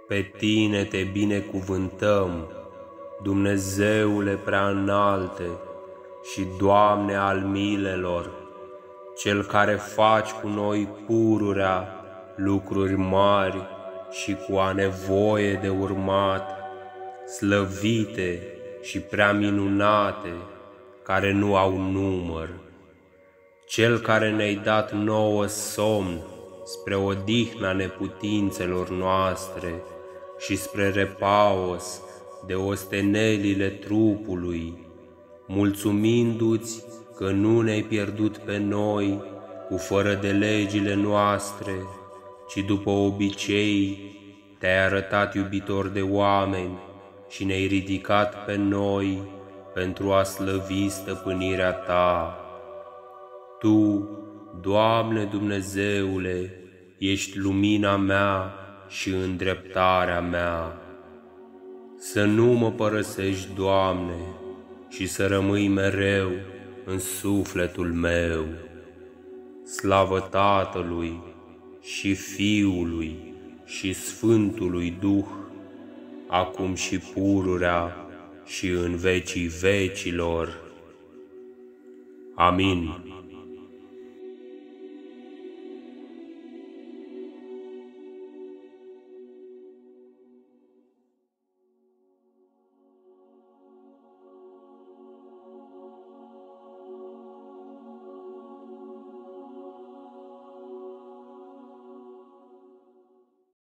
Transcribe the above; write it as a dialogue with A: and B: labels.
A: Pe Tine Te binecuvântăm, Dumnezeule prea înalte și Doamne al milelor, Cel care faci cu noi pururea lucruri mari și cu a nevoie de urmat, slăvite și prea minunate, care nu au număr. Cel care Ne-ai dat nouă somn spre odihna neputințelor noastre și spre repaos de ostenelile trupului, mulțumindu-Ți că nu Ne-ai pierdut pe noi cu fără de legile noastre, ci după obicei Te-ai arătat iubitor de oameni și Ne-ai ridicat pe noi pentru a slăvi stăpânirea Ta. Tu, Doamne Dumnezeule, ești lumina mea și îndreptarea mea. Să nu mă părăsești, Doamne, și să rămâi mereu în sufletul meu. Slavă Tatălui și Fiului și Sfântului Duh, acum și pururea și în vecii vecilor. Amin.